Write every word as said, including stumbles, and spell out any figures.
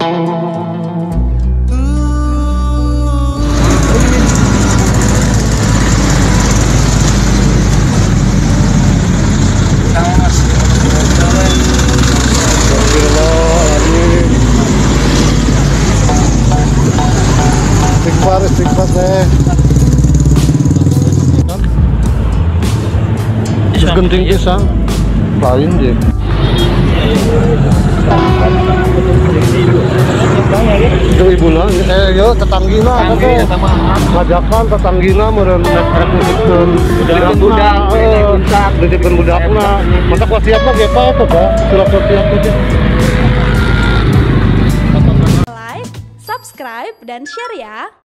Istighfar, istighfar deh. Terus genting pisang, lain deh. Itu ibuna, eh yo tetanggina, apa ngajakan tetanggina meren rek nitipkeun budak, nitipkeun budakna. Masa wasiatna ge pa eta da, surat wasiat teh. Like, subscribe, dan share ya.